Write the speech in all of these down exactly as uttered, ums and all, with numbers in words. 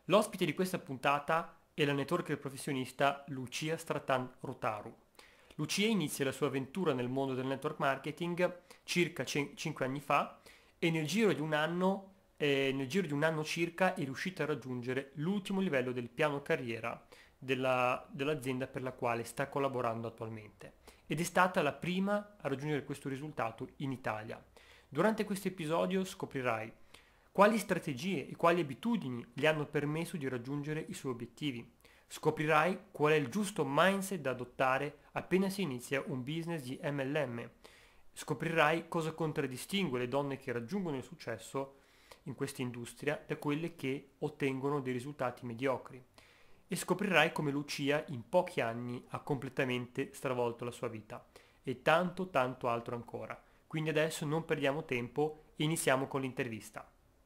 L'ospite di questa puntata è la networker professionista Lucia Stratan Rotaru. Lucia inizia la sua avventura nel mondo del network marketing circa cinque anni fa e nel giro di un anno, eh, nel giro di un anno circa è riuscita a raggiungere l'ultimo livello del piano carriera della- dell'azienda per la quale sta collaborando attualmente ed è stata la prima a raggiungere questo risultato in Italia. Durante questo episodio scoprirai quali strategie e quali abitudini gli hanno permesso di raggiungere i suoi obiettivi. Scoprirai qual è il giusto mindset da adottare appena si inizia un business di M L M. Scoprirai cosa contraddistingue le donne che raggiungono il successo in questa industria da quelle che ottengono dei risultati mediocri. E scoprirai come Lucia in pochi anni ha completamente stravolto la sua vita e tanto tanto altro ancora. Quindi adesso non perdiamo tempo e iniziamo con l'intervista.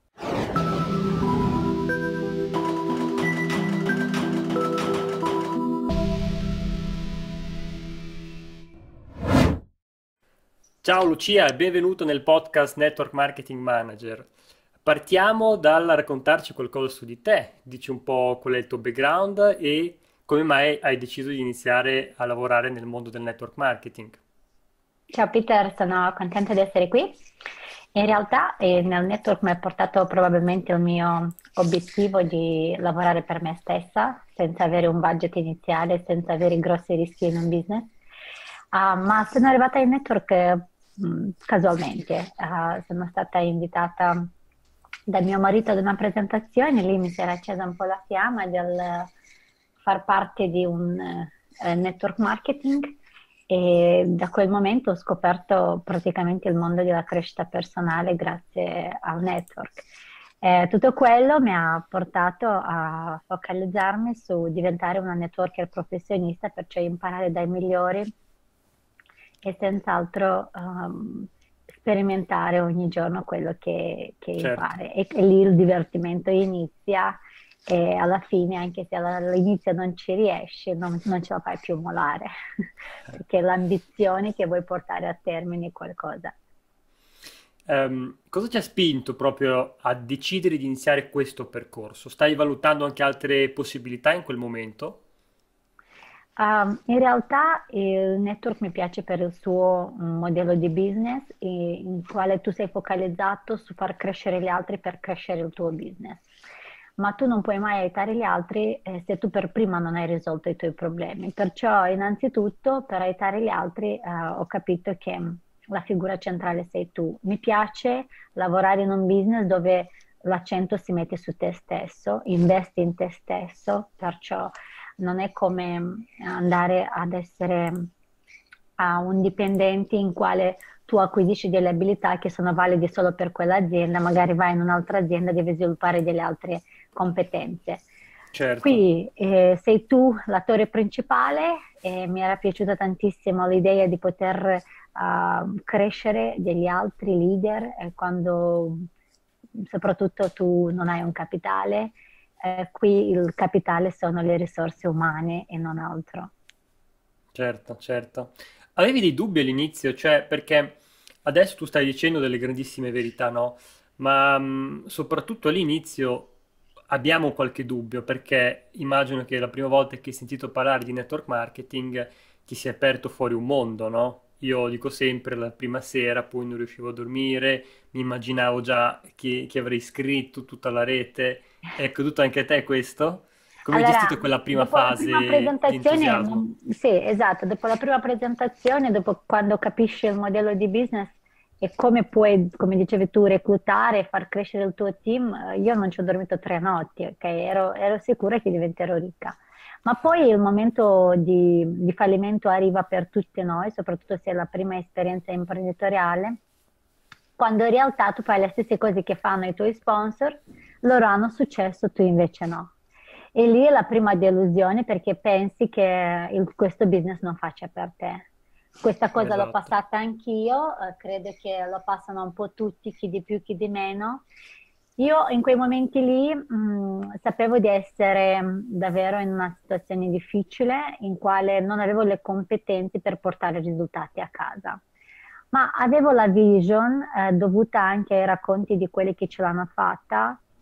Ciao Lucia e benvenuto nel podcast Network Marketing Manager. Partiamo dal raccontarci qualcosa su di te, dici un po' qual è il tuo background e come mai hai deciso di iniziare a lavorare nel mondo del network marketing. Ciao Peter, sono contenta di essere qui. In realtà eh, nel network mi ha portato probabilmente il mio obiettivo di lavorare per me stessa, senza avere un budget iniziale, senza avere grossi rischi in un business. Ah, ma sono arrivata in network eh, mh, casualmente. Ah, sono stata invitata da mio marito ad una presentazione, lì mi si era accesa un po' la fiamma del far parte di un eh, network marketing e da quel momento ho scoperto praticamente il mondo della crescita personale grazie al network. Eh, tutto quello mi ha portato a focalizzarmi su diventare una networker professionista, perciò imparare dai migliori e senz'altro ehm, sperimentare ogni giorno quello che, che Certo. impari. E, e lì il divertimento inizia e alla fine, anche se all'inizio non ci riesci, non, non ce la fai più molare, perché l'ambizione che vuoi portare a termine è qualcosa. Ehm, cosa ti ha spinto proprio a decidere di iniziare questo percorso? Stai valutando anche altre possibilità in quel momento? Um, in realtà il network mi piace per il suo mm, modello di business e- in quale tu sei focalizzato su far crescere gli altri per crescere il tuo business. Ma tu non puoi mai aiutare gli altri eh, se tu per prima non hai risolto i tuoi problemi. Perciò, innanzitutto, per aiutare gli altri, eh, ho capito che mm, la figura centrale sei tu. Mi piace lavorare in un business dove l'accento si mette su te stesso, investi in te stesso, perciò non è come andare ad essere a un dipendente in quale tu acquisisci delle abilità che sono valide solo per quell'azienda, magari vai in un'altra azienda e devi sviluppare delle altre competenze. Certo. Qui eh, sei tu l'attore principale e mi era piaciuta tantissimo l'idea di poter uh, crescere degli altri leader eh, quando soprattutto tu non hai un capitale. Eh, qui il capitale sono le risorse umane e non altro. Certo, certo. Avevi dei dubbi all'inizio, cioè perché adesso tu stai dicendo delle grandissime verità, no? Ma mh, soprattutto all'inizio abbiamo qualche dubbio, perché immagino che la prima volta che hai sentito parlare di network marketing ti si è aperto fuori un mondo, no? Io dico sempre la prima sera, poi non riuscivo a dormire, mi immaginavo già che, che avrei scritto tutta la rete. È accaduto anche a te questo? Come hai Allora, gestito quella prima dopo la prima fase di presentazione, entusiasmo? non- sì, esatto, dopo la prima presentazione, dopo quando capisci il modello di business e come puoi, come dicevi tu, reclutare e far crescere il tuo team, eh, io non ci ho dormito tre notti, ok? Ero, ero sicura che diventerò ricca. Ma poi il momento di, di fallimento arriva per tutti noi, soprattutto se è la prima esperienza imprenditoriale, quando in realtà tu fai le stesse cose che fanno i tuoi sponsor, loro hanno successo, tu invece no. E lì è la prima delusione perché pensi che il- questo business non faccia per te. Questa cosa l'ho Esatto. passata anch'io, eh, credo che lo passano un po' tutti, chi di più, chi di meno. Io in quei momenti lì, mh, sapevo di essere mh, davvero in una situazione difficile in quale non avevo le competenze per portare risultati a casa. Ma avevo la vision, eh, dovuta anche ai racconti di quelli che ce l'hanno fatta,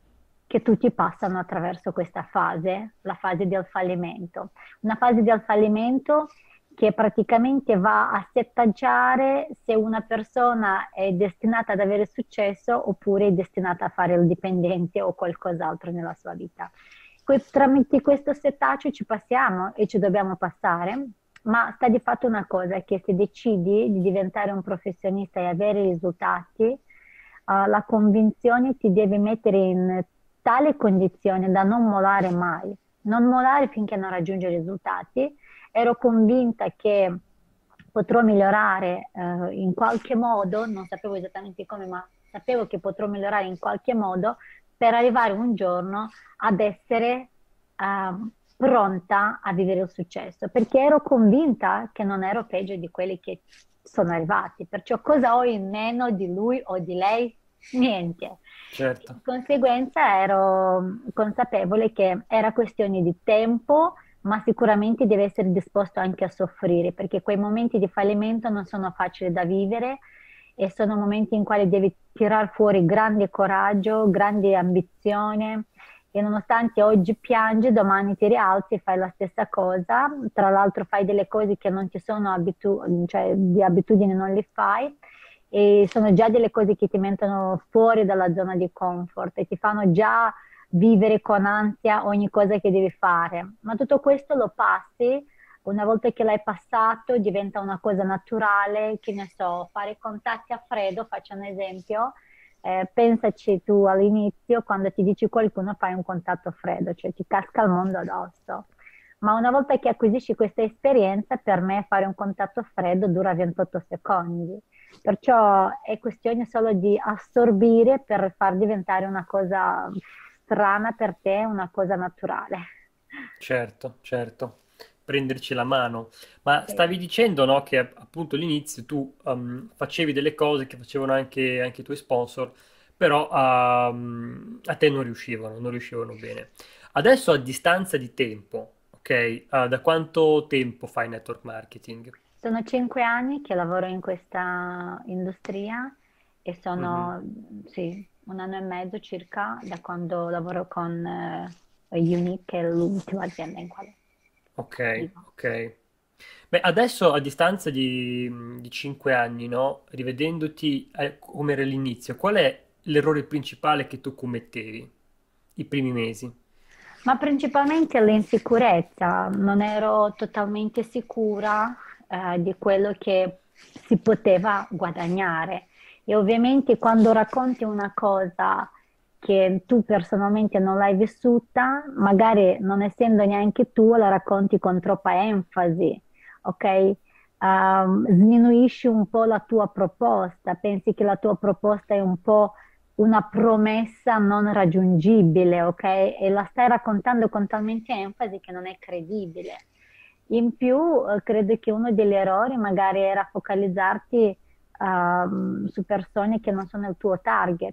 che tutti passano attraverso questa fase, la fase del fallimento. Una fase del fallimento che praticamente va a setaggiare se una persona è destinata ad avere successo oppure è destinata a fare il dipendente o qualcos'altro nella sua vita. Que- tramite questo settaggio ci passiamo e ci dobbiamo passare, ma sta di fatto una cosa, che se decidi di diventare un professionista e avere risultati, eh, la convinzione ti deve mettere in tale condizione da non mollare mai, non mollare finché non raggiungi i risultati. Ero convinta che potrò migliorare eh, in qualche modo, non sapevo esattamente come, ma sapevo che potrò migliorare in qualche modo per arrivare un giorno ad essere eh, pronta a vivere il successo, perché ero convinta che non ero peggio di quelli che sono arrivati. Perciò cosa ho in meno di lui o di lei? Niente. Certo. Di conseguenza ero consapevole che era questione di tempo, ma sicuramente deve essere disposto anche a soffrire, perché quei momenti di fallimento non sono facili da vivere e sono momenti in cui devi tirar fuori grande coraggio, grande ambizione e nonostante oggi piangi, domani ti rialzi e fai la stessa cosa, tra l'altro fai delle cose che non ti sono abitu- cioè di abitudine non le fai e sono già delle cose che ti mettono fuori dalla zona di comfort e ti fanno già vivere con ansia ogni cosa che devi fare. Ma tutto questo lo passi, una volta che l'hai passato diventa una cosa naturale, che ne so, fare contatti a freddo, faccio un esempio, eh, pensaci tu all'inizio, quando ti dici qualcuno fai un contatto freddo, cioè ti casca il mondo addosso. Ma una volta che acquisisci questa esperienza, per me fare un contatto freddo dura ventotto secondi. Perciò è questione solo di assorbire per far diventare una cosa strana per te, una cosa naturale. Certo, certo, prenderci la mano. Ma Sì. stavi dicendo, no, che appunto all'inizio tu um, facevi delle cose che facevano anche, anche i tuoi sponsor, però um, a te non riuscivano, non riuscivano bene. Adesso a distanza di tempo, ok? Uh, da quanto tempo fai network marketing? Sono cinque anni che lavoro in questa industria e Mhm. sono, sì, un anno e mezzo circa da quando lavoro con eh, Unique, che è l'ultima azienda in quale Ok, vivo. ok. Beh, adesso a distanza di, di cinque anni, no? Rivedendoti eh, come era l'inizio, qual è l'errore principale che tu commettevi i primi mesi? Ma principalmente l'insicurezza, non ero totalmente sicura eh, di quello che si poteva guadagnare. E ovviamente quando racconti una cosa che tu personalmente non l'hai vissuta, magari non essendo neanche tu, la racconti con troppa enfasi, ok? Um, sminuisci un po' la tua proposta, pensi che la tua proposta è un po' una promessa non raggiungibile, ok? E la stai raccontando con talmente enfasi che non è credibile. In più, eh, credo che uno degli errori magari era focalizzarti ehm, su persone che non sono il tuo target.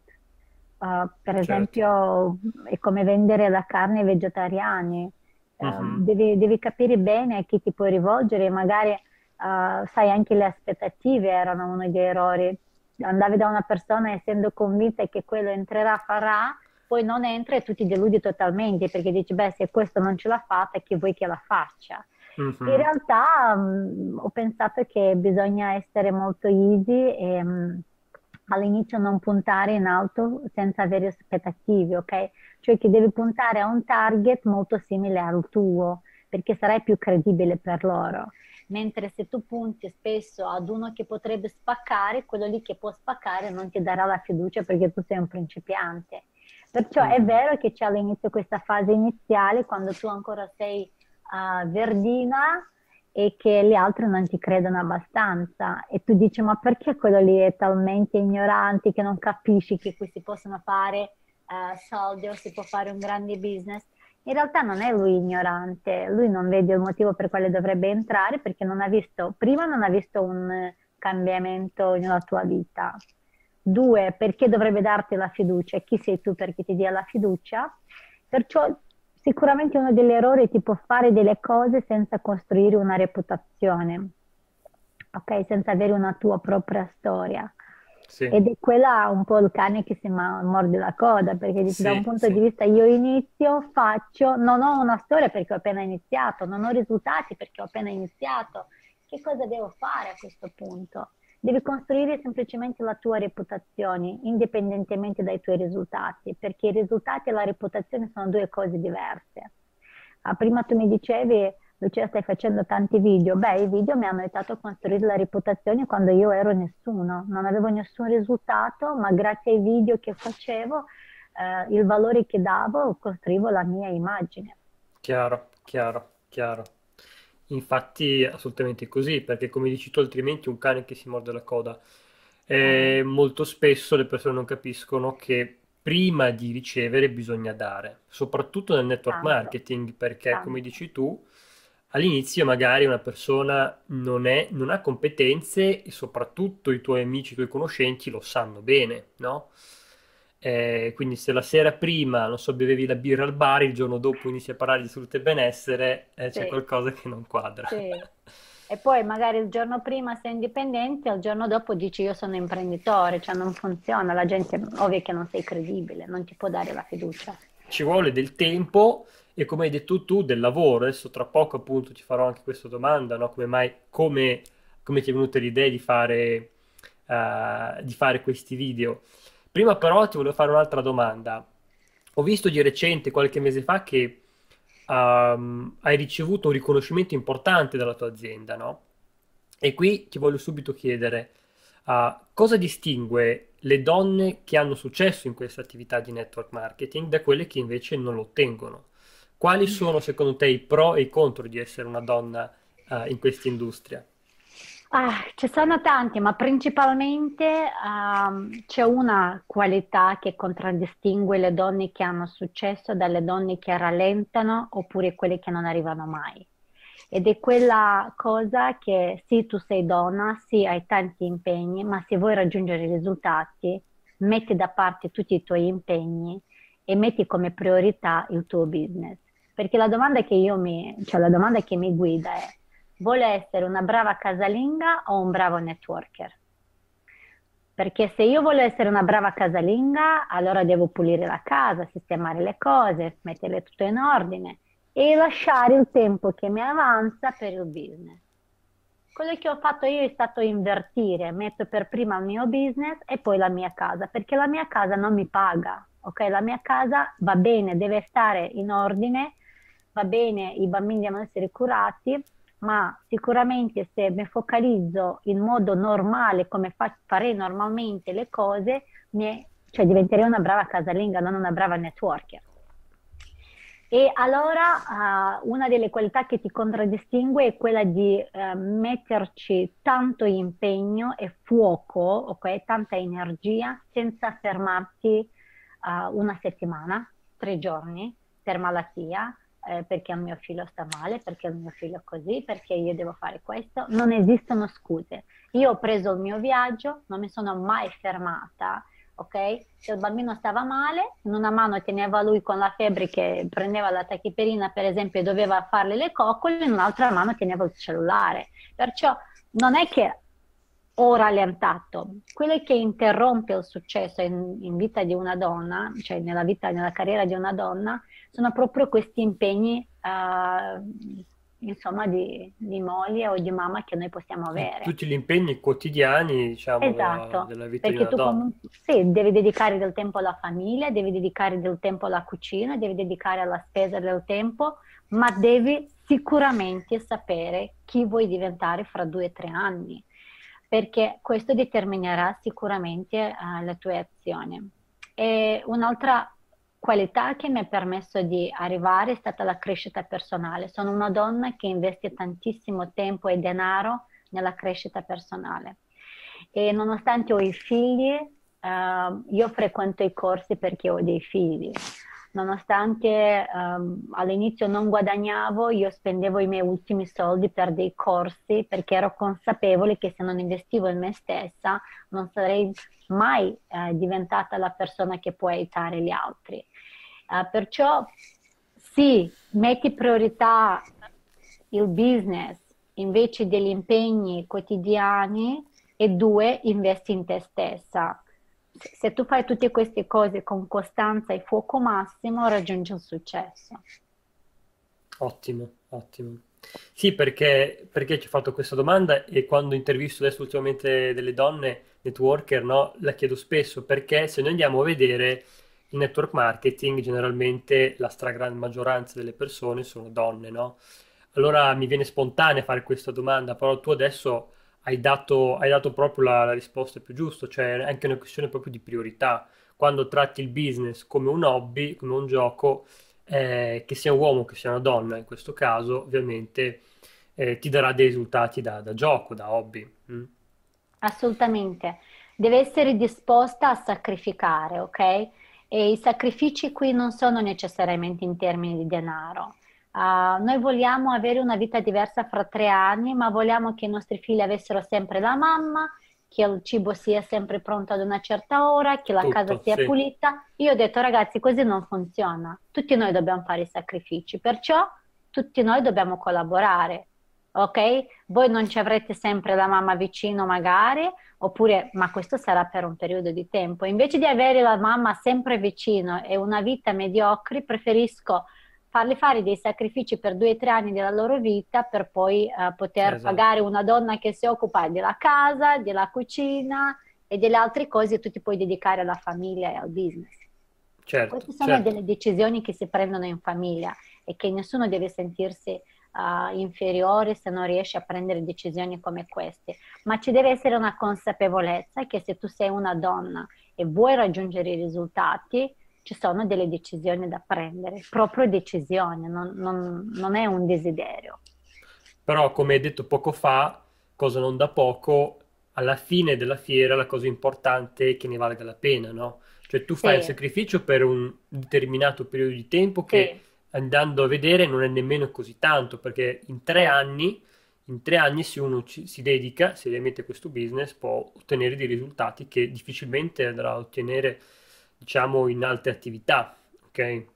Uh, per Certo. esempio, è come vendere la carne ai vegetariani. Uh, Mhm. devi, devi capire bene a chi ti puoi rivolgere, magari uh, sai anche le aspettative erano uno degli errori. Andavi da una persona essendo convinta che quello entrerà, farà, poi non entra e tu ti deludi totalmente perché dici, beh, se questo non ce l'ha fatta, che vuoi che la faccia? In Mhm. realtà mh, ho pensato che bisogna essere molto easy e mh, all'inizio non puntare in alto senza avere aspettative, ok? Cioè che devi puntare a un target molto simile al tuo, perché sarai più credibile per loro. Mentre se tu punti spesso ad uno che potrebbe spaccare, quello lì che può spaccare non ti darà la fiducia perché tu sei un principiante. Perciò è Mhm. vero che c'è all'inizio questa fase iniziale, quando tu ancora sei uh, verdina e che gli altri non ti credono abbastanza e tu dici ma perché quello lì è talmente ignorante che non capisci che qui si possono fare eh, soldi o si può fare un grande business? In realtà non è lui ignorante, lui non vede il motivo per quale dovrebbe entrare perché non ha visto, prima non ha visto un cambiamento nella tua vita. Due, perché dovrebbe darti la fiducia? Chi sei tu perché ti dia la fiducia? Perciò sicuramente uno degli errori è tipo fare delle cose senza costruire una reputazione, ok? Senza avere una tua propria storia. Sì, Ed è quella un po' il cane che si ma- morde la coda, perché dici, da un sì, punto di sì. vista io inizio, faccio, non ho una storia perché ho appena iniziato, non ho risultati perché ho appena iniziato. Che cosa devo fare a questo punto? Devi costruire semplicemente la tua reputazione, indipendentemente dai tuoi risultati, perché i risultati e la reputazione sono due cose diverse. Ah, prima tu mi dicevi, Lucia, stai facendo tanti video. Beh, i video mi hanno aiutato a costruire la reputazione quando io ero nessuno, non avevo nessun risultato, ma grazie ai video che facevo, eh, il valore che davo, costruivo la mia immagine. Chiaro, chiaro, chiaro. Infatti è assolutamente così, perché come dici tu, altrimenti un cane che si morde la coda. Eh, E molto spesso le persone non capiscono che prima di ricevere bisogna dare, soprattutto nel network tanto, marketing, perché come tanto. dici tu, all'inizio magari una persona non è- non ha competenze e soprattutto i tuoi amici, i tuoi conoscenti lo sanno bene, no? Eh, quindi se la sera prima, non so, bevevi la birra al bar, il giorno dopo inizi a parlare di salute e benessere, eh, c'è Sì, qualcosa che non quadra. sì. E poi magari il giorno prima sei indipendente, il giorno dopo dici io sono imprenditore, cioè non funziona, la gente ovvio che non sei credibile, non ti può dare la fiducia. Ci vuole del tempo e come hai detto tu, del lavoro. Adesso tra poco appunto ti farò anche questa domanda, no? Come mai, come, come ti è venuta l'idea di fare, eh, di fare questi video? Prima però ti volevo fare un'altra domanda. Ho visto di recente, qualche mese fa, che ehm, hai ricevuto un riconoscimento importante dalla tua azienda, no? E qui ti voglio subito chiedere, ah, cosa distingue le donne che hanno successo in questa attività di network marketing da quelle che invece non lo ottengono? Quali sono secondo te i pro e i contro di essere una donna, ah, in questa industria? Ah, ci sono tanti, ma principalmente ehm, c'è una qualità che contraddistingue le donne che hanno successo dalle donne che rallentano oppure quelle che non arrivano mai. Ed è quella cosa che sì, tu sei donna, sì, hai tanti impegni, ma se vuoi raggiungere i risultati, metti da parte tutti i tuoi impegni e metti come priorità il tuo business. Perché la domanda che io mi, cioè la domanda che mi guida è: vuole essere una brava casalinga o un bravo networker? Perché se io voglio essere una brava casalinga, allora devo pulire la casa, sistemare le cose, metterle tutto in ordine e lasciare il tempo che mi avanza per il business. Quello che ho fatto io è stato invertire, metto per prima il mio business e poi la mia casa, perché la mia casa non mi paga, ok? La mia casa va bene, deve stare in ordine, va bene, i bambini devono essere curati, ma sicuramente se mi focalizzo in modo normale, come fa- farei normalmente le cose, mi- cioè diventerei una brava casalinga, non una brava networker. E allora, uh, una delle qualità che ti contraddistingue è quella di uh, metterci tanto impegno e fuoco, ok? Tanta energia senza fermarti uh, una settimana, tre giorni per malattia, eh, perché il mio figlio sta male, perché il mio figlio è così, perché io devo fare questo. Non esistono scuse. Io ho preso il mio viaggio, non mi sono mai fermata, ok? Se il bambino stava male, in una mano teneva lui con la febbre che prendeva la tachiperina, per esempio, e doveva farle le coccole, in un'altra mano teneva il cellulare. Perciò non è che ho rallentato, quello che interrompe il successo in, in vita di una donna, cioè nella vita, nella carriera di una donna, sono proprio questi impegni, eh, insomma, di, di moglie o di mamma che noi possiamo Sì, avere. tutti gli impegni quotidiani, diciamo, della, Esatto, della vita di perché una tu donna. comunque sì, devi dedicare del tempo alla famiglia, devi dedicare del tempo alla cucina, devi dedicare alla spesa del tempo, ma devi sicuramente sapere chi vuoi diventare fra due o tre anni, perché questo determinerà sicuramente eh, le tue azioni. E un'altra qualità che mi ha permesso di arrivare è stata la crescita personale. Sono una donna che investe tantissimo tempo e denaro nella crescita personale. E nonostante ho i figli, eh, io frequento i corsi perché ho dei figli. Nonostante ehm, all'inizio non guadagnavo, io spendevo i miei ultimi soldi per dei corsi perché ero consapevole che se non investivo in me stessa non sarei mai eh, diventata la persona che può aiutare gli altri. Eh, perciò sì, metti priorità il business invece degli impegni quotidiani, e due, investi in te stessa. Se se tu fai tutte queste cose con costanza e fuoco massimo, raggiungi il successo. Ottimo, ottimo. Sì, perché, perché ci ho fatto questa domanda e quando intervisto adesso ultimamente delle donne networker, no, la chiedo spesso perché se noi andiamo a vedere il network marketing, generalmente la stragrande maggioranza delle persone sono donne, no? Allora mi viene spontanea fare questa domanda, però tu adesso hai dato, hai dato proprio la, la risposta più giusta, cioè è anche una questione proprio di priorità. Quando tratti il business come un hobby, come un gioco, eh, che sia un uomo, che sia una donna, in questo caso, ovviamente, eh, ti darà dei risultati da, da gioco, da hobby. Mm. Assolutamente, deve essere disposta a sacrificare, ok? E i sacrifici qui non sono necessariamente in termini di denaro. Ah, noi vogliamo avere una vita diversa fra tre anni, ma vogliamo che i nostri figli avessero sempre la mamma, che il cibo sia sempre pronto ad una certa ora, che la casa Tutto, sia sì, pulita. Io ho detto, ragazzi, così non funziona. Tutti noi dobbiamo fare i sacrifici, perciò tutti noi dobbiamo collaborare. Ok? Voi non ci avrete sempre la mamma vicino magari, oppure, ma questo sarà per un periodo di tempo. Invece di avere la mamma sempre vicino e una vita mediocre, preferisco farli fare dei sacrifici per due o tre anni della loro vita per poi eh, poter pagare esatto. una donna che si occupa della casa, della cucina e delle altre cose e tu ti puoi dedicare alla famiglia e al business. Certo, Queste sono certo. delle decisioni che si prendono in famiglia e che nessuno deve sentirsi uh, inferiore se non riesce a prendere decisioni come queste, ma ci deve essere una consapevolezza che se tu sei una donna e vuoi raggiungere i risultati, ci sono delle decisioni da prendere, proprio decisioni, non, non- non è un desiderio. Però, come hai detto poco fa, cosa non da poco, alla fine della fiera la cosa importante è che ne valga la pena, no? Cioè tu fai il Sì, sacrificio per un determinato periodo di tempo che sì. andando a vedere non è nemmeno così tanto, perché in tre anni, in tre anni se uno ci- si dedica seriamente a questo business può ottenere dei risultati che difficilmente andrà a ottenere, diciamo, in altre attività, ok?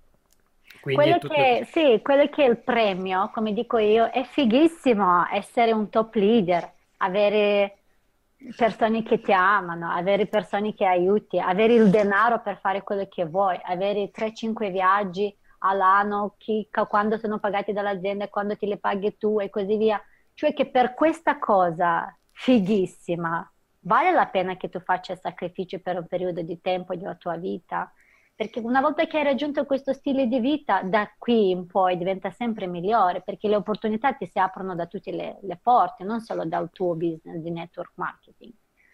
Quindi è Quello tutta una che, questione. sì, quello che è il premio, come dico io, è fighissimo essere un top leader, avere persone che ti amano, avere persone che aiuti, avere il denaro per fare quello che vuoi, avere tre cinque viaggi all'anno, chi- quando sono pagati dall'azienda e quando ti li paghi tu e così via. Cioè che per questa cosa fighissima vale la pena che tu faccia sacrifici per un periodo di tempo della tua vita? Perché una volta che hai raggiunto questo stile di vita, da qui in poi diventa sempre migliore, perché le opportunità ti si aprono da tutte le, le porte, non solo dal tuo business di network marketing.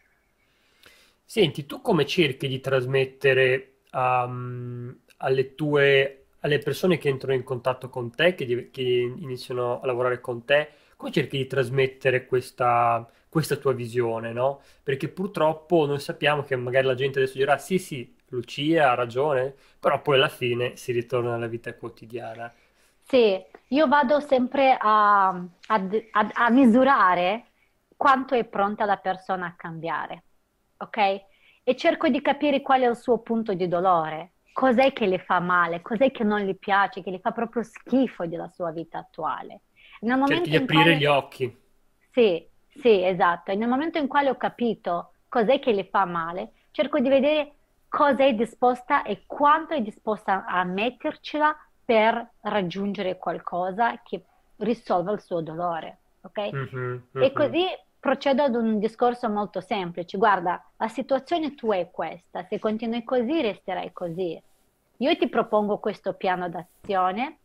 Senti, tu come cerchi di trasmettere um, alle tue, alle persone che entrano in contatto con te, che, di- che iniziano a lavorare con te, come cerchi di trasmettere questa, questa tua visione, no? Perché purtroppo noi sappiamo che magari la gente adesso dirà sì, sì, Lucia ha ragione, però poi alla fine si ritorna alla vita quotidiana. Sì, io vado sempre a, a- a- a misurare quanto è pronta la persona a cambiare, ok? E cerco di capire qual è il suo punto di dolore, cos'è che le fa male, cos'è che non gli piace, che le fa proprio schifo della sua vita attuale. Nel Cerchi momento di in aprire gli quale occhi. sì, sì, esatto. E nel momento in quale ho capito cos'è che le fa male, cerco di vedere cosa è disposta e quanto è disposta a mettercela per raggiungere qualcosa che risolva il suo dolore, ok? Mhm, E mhm. così procedo ad un discorso molto semplice. Guarda, la situazione tua è questa, se continui così resterai così. Io ti propongo questo piano d'azione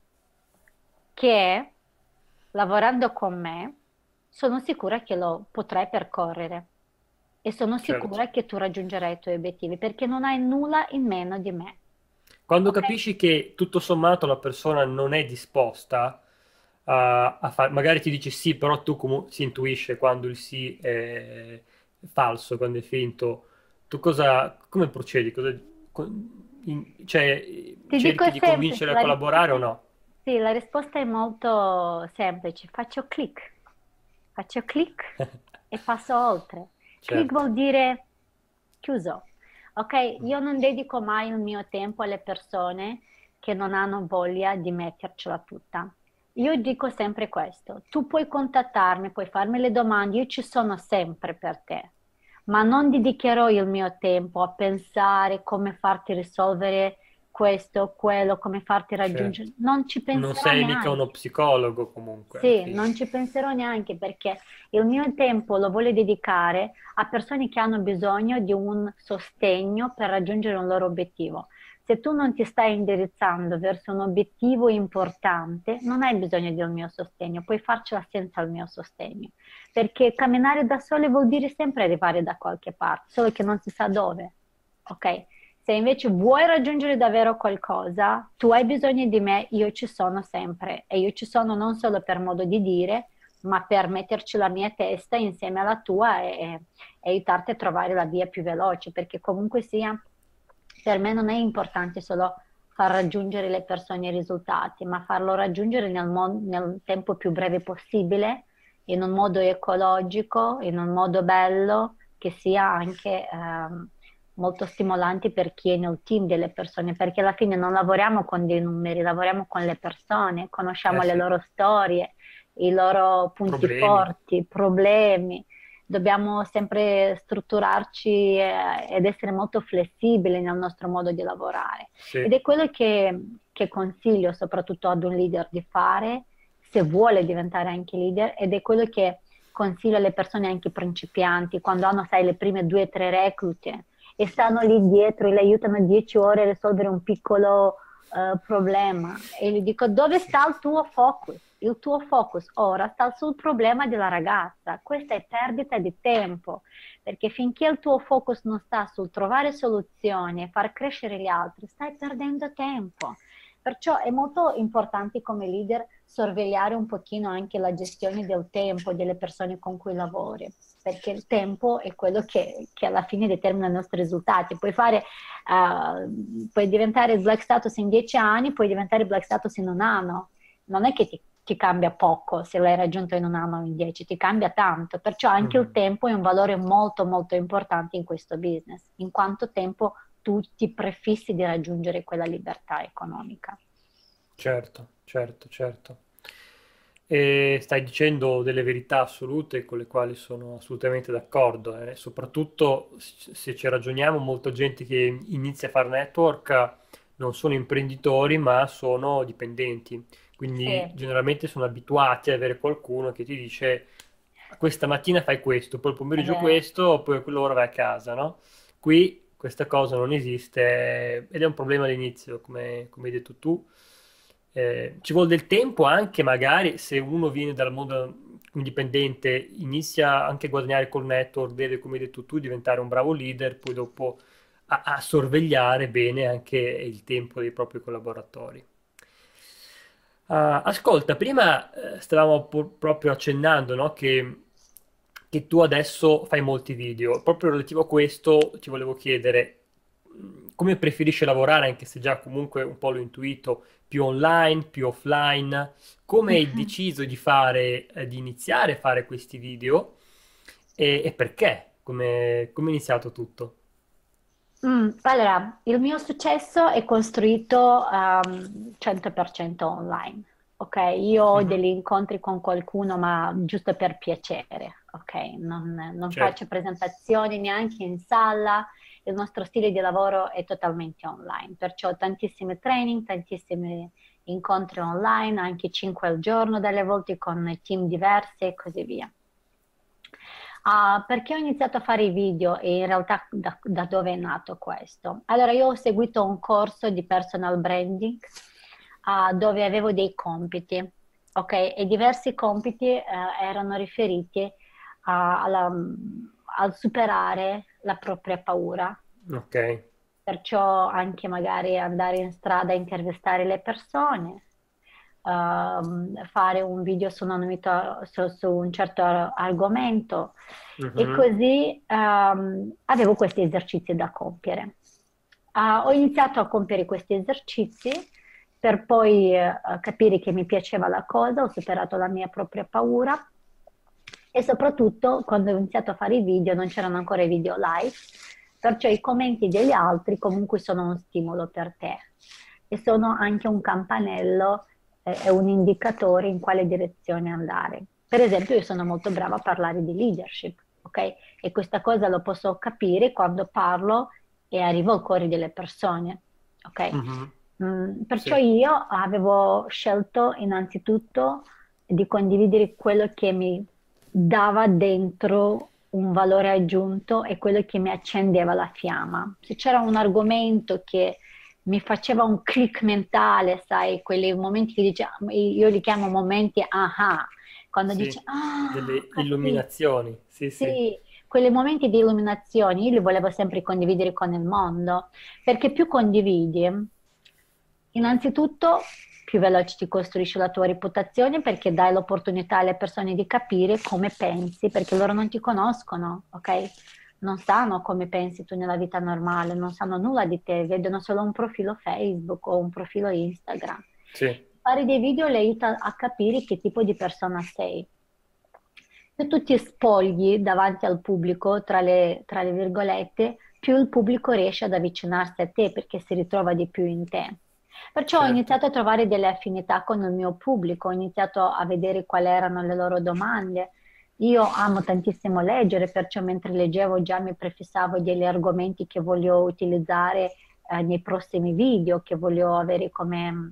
che lavorando con me sono sicura che lo potrai percorrere e sono Certo. sicura che tu raggiungerai i tuoi obiettivi perché non hai nulla in meno di me. Quando Ok? capisci che tutto sommato la persona non è disposta a, a fare, magari ti dice sì, però tu comu- si intuisce quando il sì è falso, quando è finto, tu cosa, come procedi? Cosa- co- in- cioè, Ti dico cerchi è di semplice, convincere a la collaborare risposta o è, no? sì, la risposta è molto semplice. Faccio clic, faccio clic e passo oltre. Clic Certo, vuol dire chiuso. Ok? Io non dedico mai il mio tempo alle persone che non hanno voglia di mettercela tutta. io dico sempre questo, tu puoi contattarmi, puoi farmi le domande, io ci sono sempre per te, ma non dedicherò il mio tempo a pensare come farti risolvere questo, quello, come farti Cioè, raggiungere, non ci non penserò sei mica uno neanche. psicologo comunque, alla Sì, fine. non ci penserò neanche perché il mio tempo lo voglio dedicare a persone che hanno bisogno di un sostegno per raggiungere un loro obiettivo. Se tu non ti stai indirizzando verso un obiettivo importante, non hai bisogno del mio sostegno, puoi farcela senza il mio sostegno, perché camminare da sole vuol dire sempre arrivare da qualche parte, solo che non si sa dove, ok? Se invece vuoi raggiungere davvero qualcosa, tu hai bisogno di me, io ci sono sempre e io ci sono non solo per modo di dire, ma per metterci la mia testa insieme alla tua e, e aiutarti a trovare la via più veloce, perché comunque sia, per me non è importante solo far raggiungere le persone i risultati, ma farlo raggiungere nel, mo- nel tempo più breve possibile, in un modo ecologico, in un modo bello, che sia anche ehm, molto stimolante per chi è nel team delle persone, perché alla fine non lavoriamo con dei numeri, lavoriamo con le persone, Eh conosciamo le sì, loro storie, i loro punti problemi. forti, problemi. Dobbiamo sempre strutturarci eh, ed essere molto flessibili nel nostro modo di lavorare. Ed Sì. è quello che, che consiglio soprattutto ad un leader di fare, se vuole diventare anche leader, ed è quello che consiglio alle persone anche principianti, quando hanno, sai, le prime due o tre reclute e stanno lì dietro e le aiutano dieci ore a risolvere un piccolo eh, problema. E gli dico, dove Sì. sta il tuo focus? Il tuo focus ora sta sul problema della ragazza. Questa è perdita di tempo, perché finché il tuo focus non sta sul trovare soluzioni e far crescere gli altri, stai perdendo tempo. Perciò è molto importante come leader sorvegliare un pochino anche la gestione del tempo delle persone con cui lavori, perché il tempo è quello che, che alla fine determina i nostri risultati. Puoi fare, uh, puoi diventare Black Status in dieci anni, puoi diventare Black Status in un anno. Non è che ti, ti cambia poco se l'hai raggiunto in un anno o in dieci, ti cambia tanto. Perciò anche il Mhm. tempo è un valore molto molto importante in questo business, in quanto tempo tu ti prefissi di raggiungere quella libertà economica. Certo, certo, certo. E stai dicendo delle verità assolute con le quali sono assolutamente d'accordo, eh. Soprattutto s- se ci ragioniamo, molta gente che inizia a fare network non sono imprenditori, ma sono dipendenti. Quindi Sì, generalmente sono abituati ad avere qualcuno che ti dice questa mattina fai questo, poi il è pomeriggio vero. questo, poi a quell'ora vai a casa, no? Qui questa cosa non esiste ed è un problema all'inizio, come, come hai detto tu. Eh, ci vuole del tempo anche, magari, se uno viene dal mondo indipendente, inizia anche a guadagnare col network, deve, come hai detto tu, diventare un bravo leader, poi dopo a, a sorvegliare bene anche il tempo dei propri collaboratori. Ah, ascolta, prima eh, stavamo pu- proprio accennando, no, che, che tu adesso fai molti video. Proprio relativo a questo ti volevo chiedere mh, come preferisci lavorare, anche se già comunque un po' l'ho intuito, più online, più offline? Come hai deciso di fare, eh, di iniziare a fare questi video e, e perché? Come, come è iniziato tutto? Mm, allora, il mio successo è costruito ehm, cento per cento online, ok? Io ho Mhm. degli incontri con qualcuno, ma giusto per piacere, ok? Non, non faccio Certo, presentazioni neanche in sala, il nostro stile di lavoro è totalmente online, perciò ho tantissimi training, tantissimi incontri online, anche cinque al giorno dalle volte con team diversi e così via. Ah, perché ho iniziato a fare i video e in realtà da, da dove è nato questo? Allora, io ho seguito un corso di personal branding, ah, dove avevo dei compiti, ok? E diversi compiti, eh, erano riferiti a- alla- al superare la propria paura. ok. Perciò anche magari andare in strada a intervistare le persone, ehm, fare un video su, una novità- su- su un certo ar- argomento e Mhm. così ehm, avevo questi esercizi da compiere. Ah, ho iniziato a compiere questi esercizi per poi eh, capire che mi piaceva la cosa, ho superato la mia propria paura e soprattutto quando ho iniziato a fare i video non c'erano ancora i video live, perciò i commenti degli altri comunque sono un stimolo per te e sono anche un campanello è, è un indicatore in quale direzione andare. Per esempio, io sono molto brava a parlare di leadership, ok? E questa cosa lo posso capire quando parlo e arrivo al cuore delle persone, ok? Mhm. Mm, perciò Sì, io avevo scelto innanzitutto di condividere quello che mi dava dentro un valore aggiunto e quello che mi accendeva la fiamma. Se c'era un argomento che mi faceva un click mentale, sai, quei momenti che dice, io li chiamo momenti aha, quando dice, sì, ah, ho delle capito. illuminazioni, sì, sì. Sì, quei momenti di illuminazione io li volevo sempre condividere con il mondo, perché più condividi, innanzitutto più veloce ti costruisci la tua reputazione perché dai l'opportunità alle persone di capire come pensi, perché loro non ti conoscono, ok? Non sanno come pensi tu nella vita normale, non sanno nulla di te, vedono solo un profilo Facebook o un profilo Instagram. Sì, Fare dei video le aiuta a capire che tipo di persona sei. Più tu ti spogli davanti al pubblico, tra le, tra le virgolette, più il pubblico riesce ad avvicinarsi a te perché si ritrova di più in te. Perciò ho certo. iniziato a trovare delle affinità con il mio pubblico, ho iniziato a vedere quali erano le loro domande. Io amo tantissimo leggere, perciò mentre leggevo già mi prefissavo degli argomenti che voglio utilizzare eh, nei prossimi video, che voglio avere come,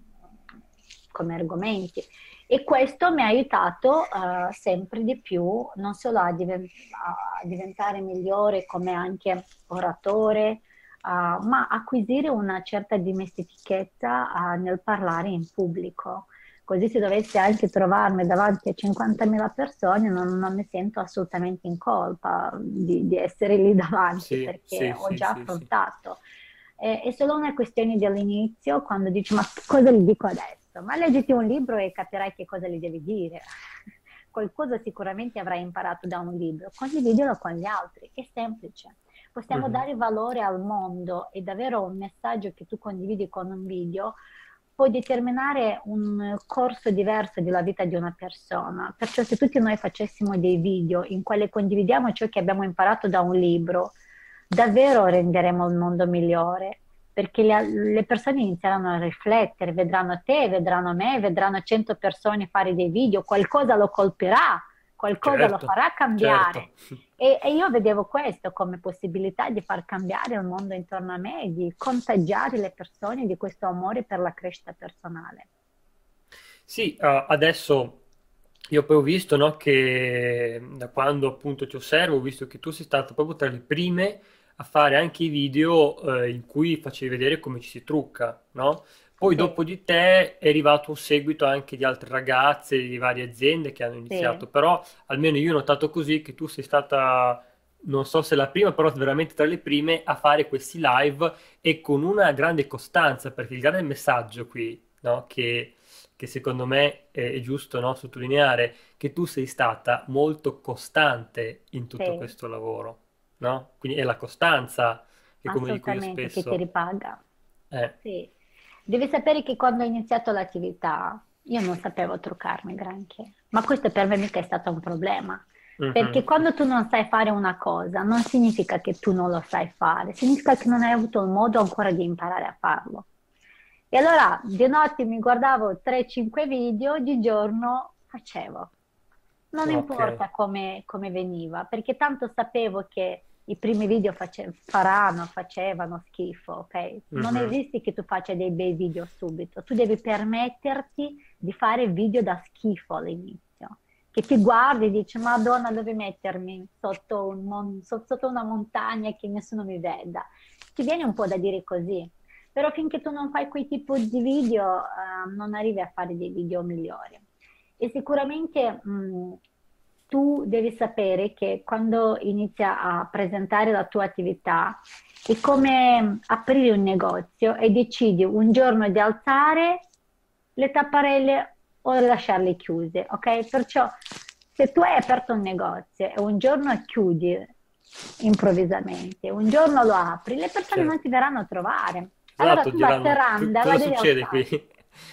come argomenti. E questo mi ha aiutato eh, sempre di più, non solo a, diven- a diventare migliore come anche oratore, eh, ma acquisire una certa dimestichezza eh, nel parlare in pubblico. Così se dovessi anche trovarmi davanti a cinquantamila persone, non, non mi sento assolutamente in colpa di, di essere lì davanti Sì, perché sì, ho sì, già sì, sì. affrontato. Eh, è solo una questione dell'inizio, quando dici ma cosa gli dico adesso? Ma leggiti un libro e capirai che cosa gli devi dire. Qualcosa sicuramente avrai imparato da un libro, condividilo con gli altri, è semplice. Possiamo Mhm. dare valore al mondo e davvero un messaggio che tu condividi con un video può determinare un corso diverso della vita di una persona. Perciò se tutti noi facessimo dei video in cui condividiamo ciò che abbiamo imparato da un libro, davvero renderemo il mondo migliore, perché le, le persone inizieranno a riflettere, vedranno te, vedranno me, vedranno cento persone fare dei video, qualcosa lo colpirà, qualcosa lo Certo, farà cambiare. certo. E, e io vedevo questo come possibilità di far cambiare il mondo intorno a me, e di contagiare le persone di questo amore per la crescita personale. Sì, eh, adesso io poi ho visto, no, che da quando appunto ti osservo, ho visto che tu sei stata proprio tra le prime a fare anche i video eh, in cui facevi vedere come ci si trucca, no? Poi Sì, dopo di te è arrivato un seguito anche di altre ragazze di varie aziende che hanno sì, iniziato, però almeno io ho notato così che tu sei stata, non so se la prima, però veramente tra le prime a fare questi live e con una grande costanza, perché il grande messaggio qui, no, che che secondo me è, è giusto, no, sottolineare che tu sei stata molto costante in tutto sì, questo lavoro, no? Quindi è la costanza che, come dico io assolutamente che ti spesso, ripaga. eh, Sì. Devi sapere che quando ho iniziato l'attività io non sapevo truccarmi granché, ma questo per me mica è stato un problema, perché mhm, quando tu non sai fare una cosa non significa che tu non lo sai fare, significa che non hai avuto il modo ancora di imparare a farlo. E allora di notte mi guardavo tre cinque video, di giorno facevo. Non ok, importa come, come veniva, perché tanto sapevo che i primi video face- faranno, facevano schifo, ok? Non mhm, esiste che tu faccia dei bei video subito, tu devi permetterti di fare video da schifo all'inizio, che ti guardi e dici, Madonna, dove mettermi sotto, un mon- so- sotto una montagna che nessuno mi veda? Ti viene un po' da dire così, però finché tu non fai quei tipi di video, eh, non arrivi a fare dei video migliori. E sicuramente mh, tu devi sapere che quando inizi a presentare la tua attività è come aprire un negozio e decidi un giorno di alzare le tapparelle o lasciarle chiuse, ok? Perciò se tu hai aperto un negozio e un giorno chiudi improvvisamente, un giorno lo apri, le persone non certo. ti verranno a trovare. Allora Esatto, tu la diranno, "Co- serranda la cosa devi succede alzare. qui?"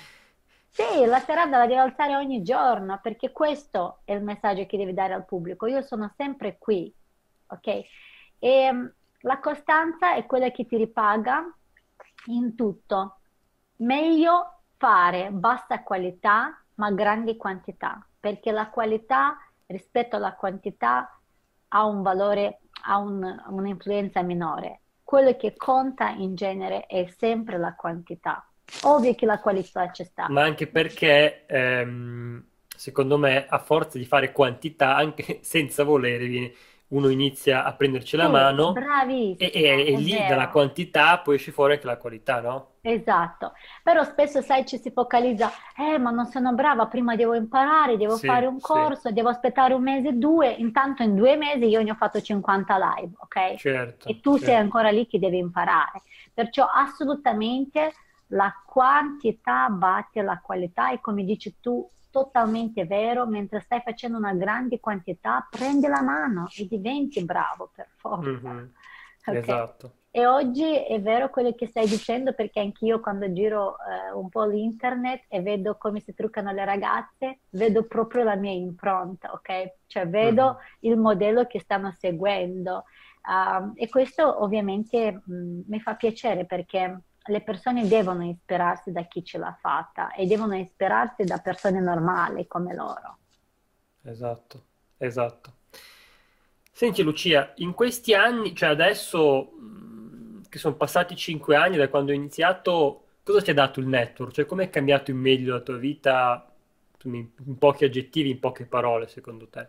Sì, la serata la devi alzare ogni giorno perché questo è il messaggio che devi dare al pubblico. Io sono sempre qui, ok? E mm, la costanza è quella che ti ripaga in tutto, meglio fare bassa qualità ma grandi quantità, perché la qualità rispetto alla quantità ha un valore, ha un- un'influenza minore. Quello che conta in genere è sempre la quantità. Ovvio che la qualità ci sta. Ma anche perché, ehm, secondo me, a forza di fare quantità, anche senza volere, viene- uno inizia a prenderci la Sì, mano e, bravissimo, e- e è lì dalla vero. quantità poi esce fuori anche la qualità, no? Esatto, però spesso sai ci si focalizza, eh ma non sono brava, prima devo imparare, devo fare Sì, un sì, corso, devo aspettare un mese, due, intanto in due mesi io ne ho fatto cinquanta live, ok? E certo, tu sei certo. ancora lì che devi imparare. Perciò assolutamente la quantità batte la qualità e come dici tu, totalmente vero, mentre stai facendo una grande quantità, prendi la mano e diventi bravo per forza. Mhm. Ok? Esatto. E oggi è vero quello che stai dicendo perché anch'io quando giro eh, un po' l'internet e vedo come si truccano le ragazze, vedo proprio la mia impronta, ok? Cioè vedo Mhm. il modello che stanno seguendo. Ah, e questo ovviamente mh, mi fa piacere perché le persone devono ispirarsi da chi ce l'ha fatta e devono ispirarsi da persone normali come loro. Esatto, esatto. Senti Lucia, in questi anni, cioè adesso mh, che sono passati cinque anni da quando ho iniziato, cosa ti ha dato il network? Cioè come è cambiato in meglio la tua vita, insomma, in, in pochi aggettivi, in poche parole, secondo te?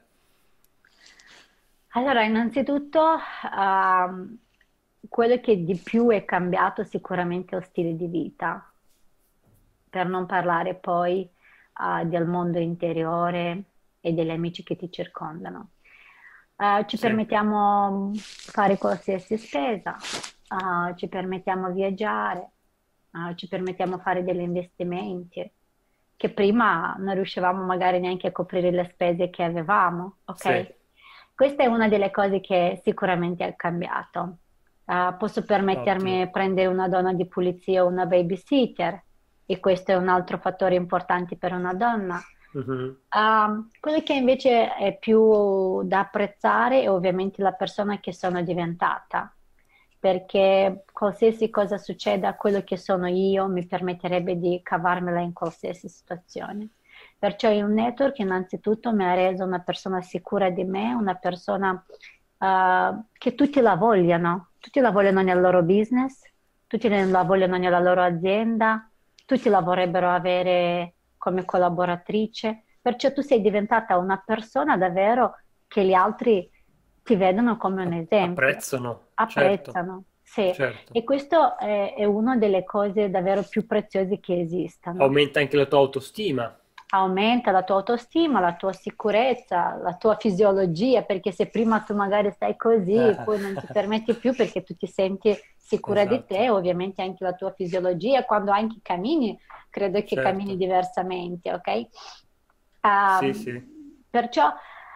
Allora, innanzitutto, ehm, quello che di più è cambiato sicuramente è lo stile di vita, per non parlare poi, eh, del mondo interiore e degli amici che ti circondano. Eh, ci Sì. permettiamo fare qualsiasi spesa, eh, ci permettiamo viaggiare, eh, ci permettiamo fare degli investimenti che prima non riuscivamo magari neanche a coprire le spese che avevamo, Sì, ok? Questa è una delle cose che sicuramente è cambiato. Uh, posso ottimo. permettermi di prendere una donna di pulizia o una babysitter, e questo è un altro fattore importante per una donna. Mhm. Um, quello che invece è più da apprezzare è ovviamente la persona che sono diventata, perché qualsiasi cosa succeda a quello che sono io mi permetterebbe di cavarmela in qualsiasi situazione. Perciò il network innanzitutto mi ha reso una persona sicura di me, una persona eh, che tutti la vogliano, tutti la vogliono nel loro business, tutti la vogliono nella loro azienda, tutti la vorrebbero avere come collaboratrice. Perciò tu sei diventata una persona davvero che gli altri ti vedono come un App- esempio, Apprezzano, certo, apprezzano. Sì. certo. E questo è, è una delle cose davvero più preziose che esistano. Aumenta anche la tua autostima. Aumenta la tua autostima, la tua sicurezza, la tua fisiologia, perché se prima tu magari stai così, poi non ti permetti più perché tu ti senti sicura di Esatto, te, ovviamente anche la tua fisiologia, quando anche cammini, credo che cammini certo. diversamente, ok? Sì, Ehm, sì. perciò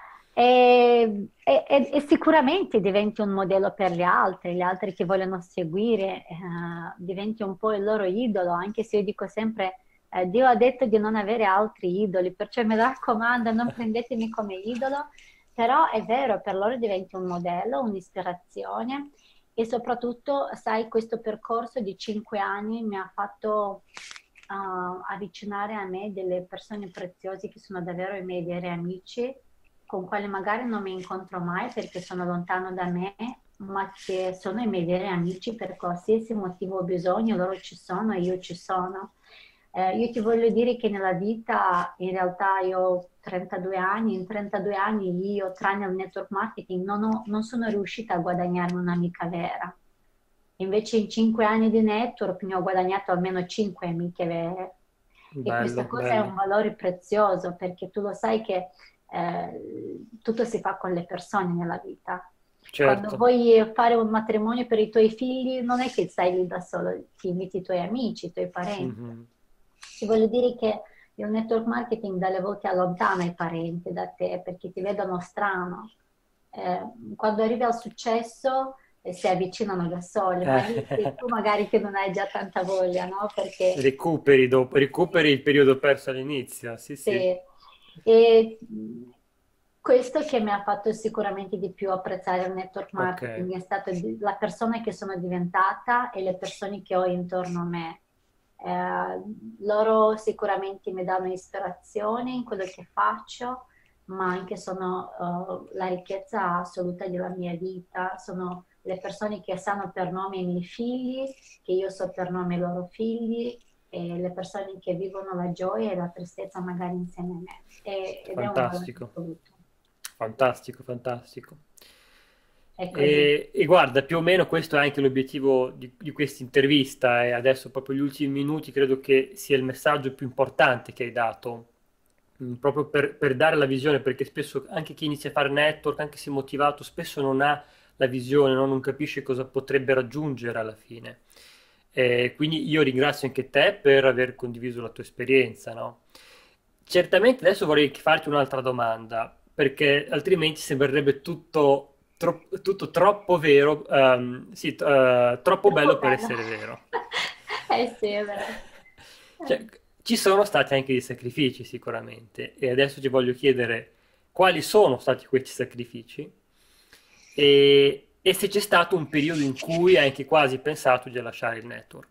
e, e- e- e sicuramente diventi un modello per gli altri, gli altri che vogliono seguire, eh, diventi un po' il loro idolo, anche se io dico sempre, eh, Dio ha detto di non avere altri idoli, perciò mi raccomando, non prendetemi come idolo, però è vero, per loro diventi un modello, un'ispirazione e soprattutto, sai, questo percorso di cinque anni mi ha fatto uh, avvicinare a me delle persone preziose che sono davvero i miei veri amici, con quali magari non mi incontro mai perché sono lontano da me, ma che sono i miei veri amici per qualsiasi motivo ho bisogno, loro ci sono e io ci sono. Eh, io ti voglio dire che nella vita, in realtà io ho trentadue anni, in trentadue anni io, tranne il network marketing, non, ho- non sono riuscita a guadagnarmi un'amica vera. Invece in cinque anni di network ne ho guadagnato almeno cinque amiche vere. E questa Bello, cosa è un bello. valore prezioso perché tu lo sai che eh, tutto si fa con le persone nella vita. Quando Certo. vuoi fare un matrimonio per i tuoi figli, non è che stai lì da solo, ti inviti i tuoi amici, i tuoi parenti. Mhm. Ti voglio dire che il network marketing dalle volte allontana i parenti da te perché ti vedono strano. Eh, quando arrivi al successo eh, si avvicinano da soli, ma lì sei Eh, tu magari che non hai già tanta voglia, no? Perché recuperi dopo, recuperi il periodo perso all'inizio. Sì, sì. se... E mh, questo che mi ha fatto sicuramente di più apprezzare il network Ok. marketing è stata di- la persona che sono diventata e le persone che ho intorno a me. Eh, loro sicuramente mi danno ispirazione in quello che faccio, ma anche sono eh, la ricchezza assoluta della mia vita, sono le persone che sanno per nome i miei figli, che io so per nome i loro figli, e le persone che vivono la gioia e la tristezza magari insieme a me. E- ed è un valore Fantastico, assoluto. fantastico, fantastico. È così. E, e guarda, più o meno questo è anche l'obiettivo di, di questa intervista e adesso proprio gli ultimi minuti credo che sia il messaggio più importante che hai dato, mm, proprio per, per dare la visione, perché spesso anche chi inizia a fare network, anche se motivato, spesso non ha la visione, no? Non capisce cosa potrebbe raggiungere alla fine. E quindi io ringrazio anche te per aver condiviso la tua esperienza, no? Certamente adesso vorrei farti un'altra domanda, perché altrimenti sembrerebbe tutto, tro- tutto troppo vero, ehm, sì, t- eh, troppo Troppo bello per bello. essere vero. Eh sì, è vero. Cioè, ci sono stati anche dei sacrifici sicuramente, e adesso ti voglio chiedere quali sono stati questi sacrifici e, e se c'è stato un periodo in cui hai anche quasi pensato di lasciare il network.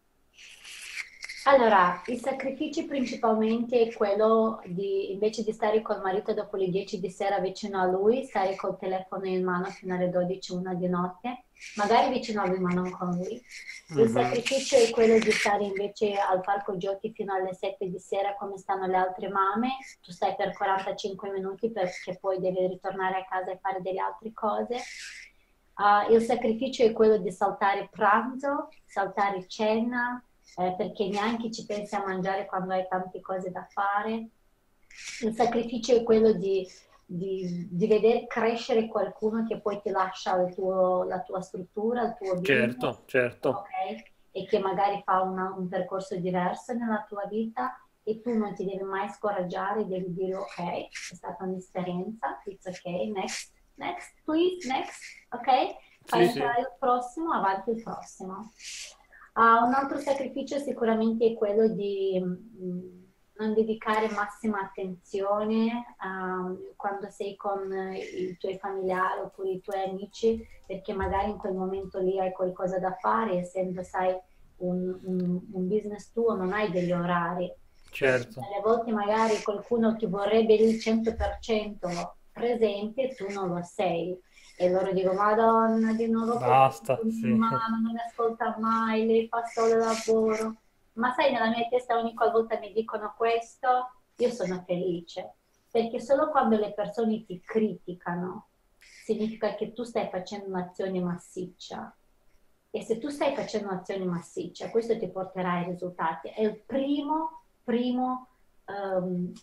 Allora, i sacrifici principalmente è quello di, invece di stare col marito dopo le dieci di sera vicino a lui, stare col telefono in mano fino alle dodici, una di notte, magari vicino a lui ma non con lui. Il Mhm. sacrificio è quello di stare invece al parco giochi fino alle sette di sera come stanno le altre mamme, tu stai per quarantacinque minuti perché poi devi ritornare a casa e fare delle altre cose. Ah, il sacrificio è quello di saltare pranzo, saltare cena, eh, perché neanche ci pensi a mangiare quando hai tante cose da fare. Il sacrificio è quello di, di- di vedere crescere qualcuno che poi ti lascia il tuo- la tua struttura, il tuo business, Certo, certo. ok? E che magari fa una- un percorso diverso nella tua vita e tu non ti devi mai scoraggiare, devi dire ok, è stata un'esperienza, it's ok, next, next, please, next, ok? Fai Sì, sì. entrare il prossimo, avanti il prossimo. Ah, un altro sacrificio sicuramente è quello di mh, non dedicare massima attenzione ah, quando sei con i tuoi familiari oppure i tuoi amici, perché magari in quel momento lì hai qualcosa da fare, essendo, sai, un, un- un business tuo, non hai degli orari. E Certo. alle volte magari qualcuno ti vorrebbe il cento per cento presente e tu non lo sei. E loro dicono, Madonna, di nuovo quel Basta, telefono in sì. mano, non mi ascolta mai, lei fa solo lavoro. Ma sai, nella mia testa ogni qualvolta mi dicono questo, io sono felice, perché solo quando le persone ti criticano significa che tu stai facendo un'azione massiccia. E se tu stai facendo un'azione massiccia, questo ti porterà ai risultati. È il primo, primo ehm,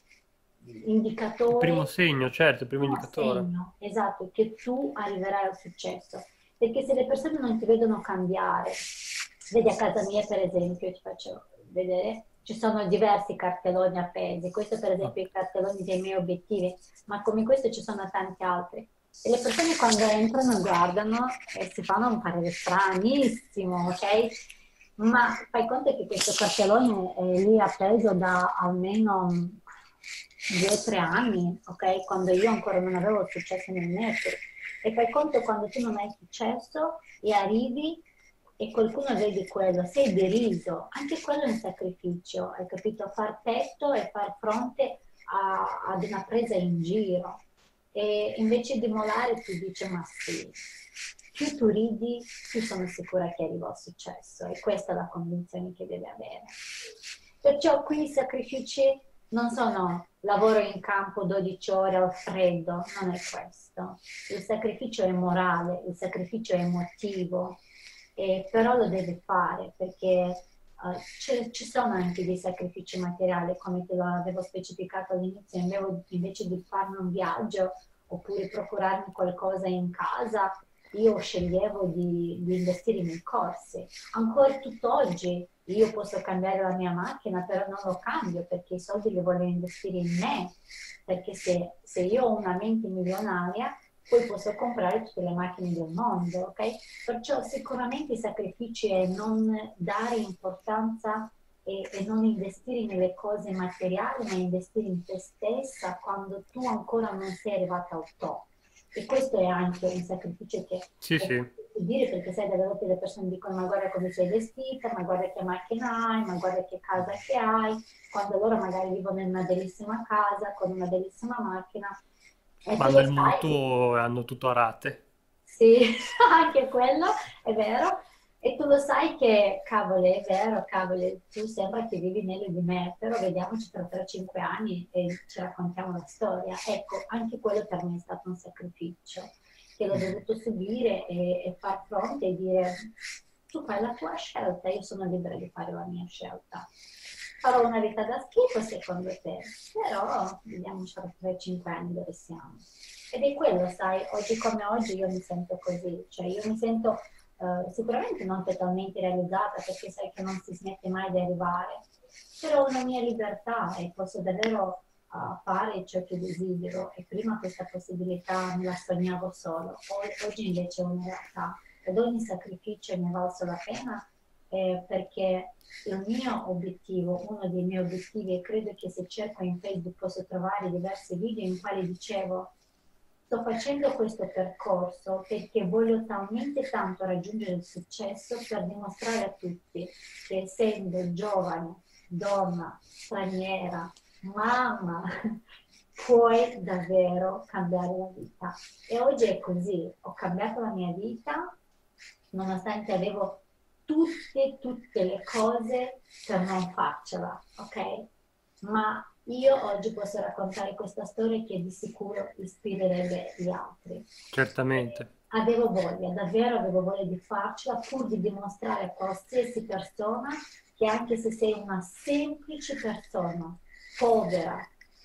Il primo indicatore, segno, certo, il primo primo indicatore. segno, esatto, che tu arriverai al successo. Perché se le persone non ti vedono cambiare, vedi a casa mia per esempio, ti faccio vedere, ci sono diversi cartelloni appesi, questo per esempio è Ok. i cartelloni dei miei obiettivi, ma come questo ci sono tanti altri. E le persone quando entrano guardano e si fanno un parere stranissimo, ok? Ma fai conto che questo cartellone è lì appeso da almeno due o tre anni, ok? Quando io ancora non avevo successo nel network. E fai conto quando tu non hai successo e arrivi e qualcuno vede quello, sei deriso, anche quello è un sacrificio, hai capito? Far petto e far fronte a- ad una presa in giro. E invece di molare tu dici, ma sì, più tu ridi, più sono sicura che arrivo al successo. E questa è la convinzione che deve avere. Perciò qui i sacrifici non sono lavoro in campo dodici ore al freddo, non è questo. Il sacrificio è morale, il sacrificio è emotivo, e però lo deve fare perché Uh, ci sono anche dei sacrifici materiali, come te lo avevo specificato all'inizio, invece invece di farmi un viaggio oppure procurarmi qualcosa in casa, io sceglievo di, di investire nei corsi. Ancora tutt'oggi io posso cambiare la mia macchina, però non lo cambio perché i soldi li voglio investire in me, perché se, se io ho una mente milionaria, poi posso comprare tutte le macchine del mondo, ok? Perciò sicuramente i sacrifici è non dare importanza e, e non investire nelle cose materiali, ma investire in te stessa quando tu ancora non sei arrivata al top. E questo è anche un sacrificio che Sì, è sì. difficile dire, perché sai, delle volte le persone dicono ma guarda come sei vestita, ma guarda che macchina hai, ma guarda che casa che hai, quando loro magari vivono in una bellissima casa, con una bellissima macchina, e tu Quando lo il sai. mutuo hanno tutto a rate. Sì, anche quello è vero. E tu lo sai che, cavoli, è vero, cavoli, tu sembra che vivi meglio di me, però vediamoci tra tre cinque anni e ci raccontiamo la storia. Ecco, anche quello per me è stato un sacrificio che l'ho dovuto subire e, e far fronte e dire, tu fai la tua scelta, io sono libera di fare la mia scelta. Farò una vita da schifo secondo te, però vediamoci tra tre cinque anni dove siamo. Ed è quello, sai, oggi come oggi io mi sento così, cioè io mi sento eh, sicuramente non totalmente realizzata perché sai che non si smette mai di arrivare, però ho una mia libertà e posso davvero uh, fare ciò che desidero e prima questa possibilità me la sognavo solo, o- oggi invece è una realtà ed ogni sacrificio ne è valso la pena eh, perché il mio obiettivo, uno dei miei obiettivi, e credo che se cerco in Facebook posso trovare diversi video in cui dicevo sto facendo questo percorso perché voglio talmente tanto raggiungere il successo per dimostrare a tutti che essendo giovane, donna, straniera, mamma, puoi davvero cambiare la vita. E oggi è così, ho cambiato la mia vita nonostante avevo tutte, tutte le cose per non farcela, ok? Ma io oggi posso raccontare questa storia che di sicuro ispirerebbe gli altri. Certamente. Avevo voglia, davvero avevo voglia di farcela pur di dimostrare a qualsiasi persona che anche se sei una semplice persona, povera,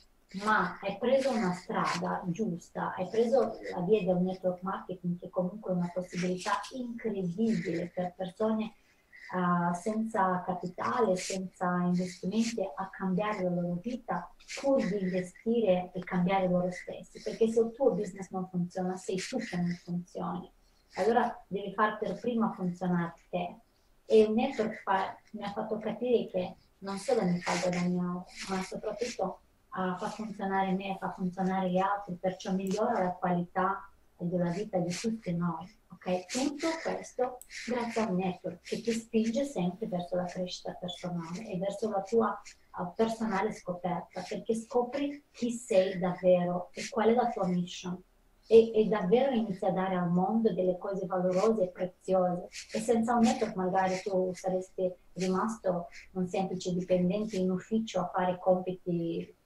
ma hai preso una strada giusta, hai preso la via del network marketing che comunque è una possibilità incredibile per persone uh, senza capitale, senza investimenti a cambiare la loro vita pur di investire e cambiare loro stessi, perché se il tuo business non funziona sei tu che non funzioni, allora devi far per prima funzionare te. E il network fa, mi ha fatto capire che non solo mi fa guadagnare, ma soprattutto uh, fa funzionare me, fa funzionare gli altri, perciò migliora la qualità della vita di tutti noi. Ok? Tutto questo grazie a un network che ti spinge sempre verso la crescita personale e verso la tua uh, personale scoperta, perché scopri chi sei davvero e qual è la tua mission. E, e davvero inizi a dare al mondo delle cose valorose e preziose. E senza un network magari tu saresti rimasto un semplice dipendente in ufficio a fare compiti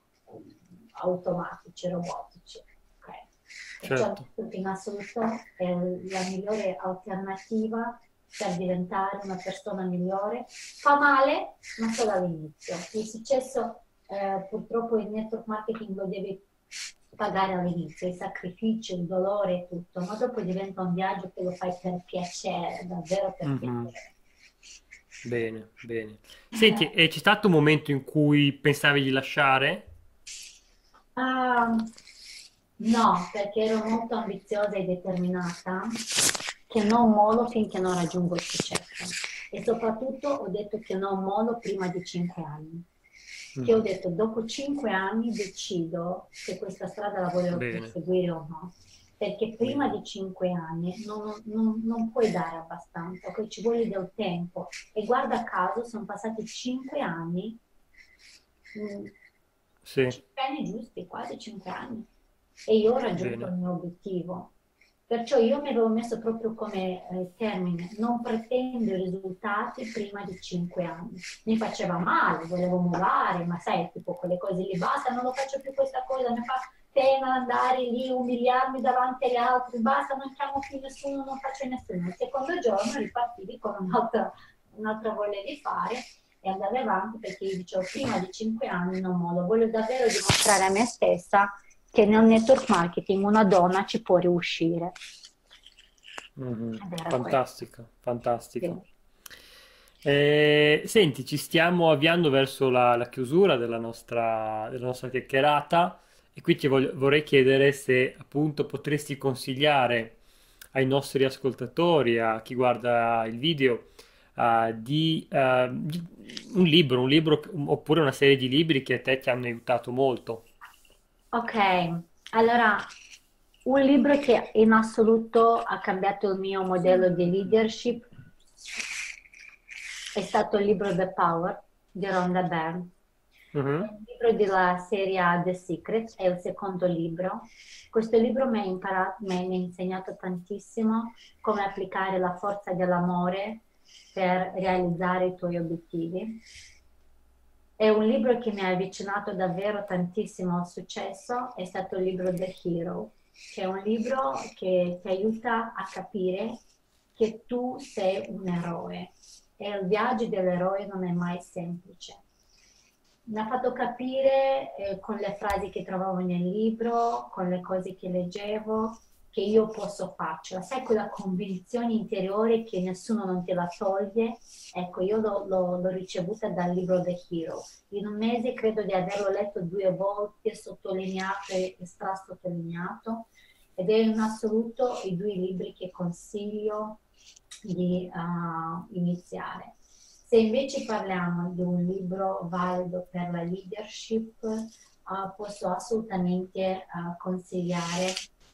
automatici, robotici. Okay. Perciò Certo. in assoluto è la migliore alternativa per diventare una persona migliore. Fa male, ma solo all'inizio. Il successo eh, purtroppo il network marketing lo devi pagare all'inizio, i sacrifici, il dolore e tutto, ma dopo diventa un viaggio che lo fai per piacere, davvero per Mhm. piacere. Bene, bene. Senti, e c'è stato un momento in cui pensavi di lasciare? Ah, no, perché ero molto ambiziosa e determinata, che non mollo finché non raggiungo il successo. E soprattutto ho detto che non mollo prima di cinque anni. Che ho Mhm. detto, dopo cinque anni decido se questa strada la voglio Bene, proseguire o no. Perché prima bene. di cinque anni non, non- non puoi dare abbastanza, poi ci vuole del tempo. E guarda caso, sono passati cinque anni, mm, Sì, cinque anni giusti, quasi cinque anni, e io ho raggiunto il bene. mio obiettivo. Perciò io mi avevo messo proprio come eh, termine, non pretendo i risultati prima di cinque anni. Mi faceva male, volevo mollare, ma sai, tipo quelle cose lì, basta, non lo faccio più questa cosa, mi fa pena andare lì, umiliarmi davanti agli altri, basta, non chiamo più nessuno, non faccio nessuno. Il secondo giorno ripartivi con un'altra, un'altra voglia di fare e andare avanti perché io dicevo prima di cinque anni non mollo, voglio davvero dimostrare a me stessa che nel network marketing una donna ci può riuscire. Mhm. Ed era questo. Fantastico, fantastico. Sì. Eh, senti, ci stiamo avviando verso la, la chiusura della nostra, della nostra chiacchierata e qui ti voglio- vorrei chiedere se appunto potresti consigliare ai nostri ascoltatori, a chi guarda il video, eh, di, eh, di- un libro, un libro oppure una serie di libri che a te ti hanno aiutato molto. Ok, allora Un libro che in assoluto ha cambiato il mio modello di leadership è stato il libro The Power di Rhonda Byrne. È Mhm. un libro della serie The Secret, è il secondo libro. Questo libro mi ha imparato, mi ha mi ha insegnato tantissimo come applicare la forza dell'amore per realizzare i tuoi obiettivi. È un libro che mi ha avvicinato davvero tantissimo al successo, è stato il libro The Hero, che è un libro che ti aiuta a capire che tu sei un eroe e il viaggio dell'eroe non è mai semplice. Mi ha fatto capire eh, con le frasi che trovavo nel libro, con le cose che leggevo, che io posso farcela. Sai quella convinzione interiore che nessuno non te la toglie? Ecco, io l'ho, l'ho- l'ho ricevuta dal libro The Hero. In un mese credo di averlo letto due volte, sottolineato e strasottolineato, ed è in assoluto i due libri che consiglio di uh, iniziare. Se invece parliamo di un libro valido per la leadership, uh, posso assolutamente uh, consigliare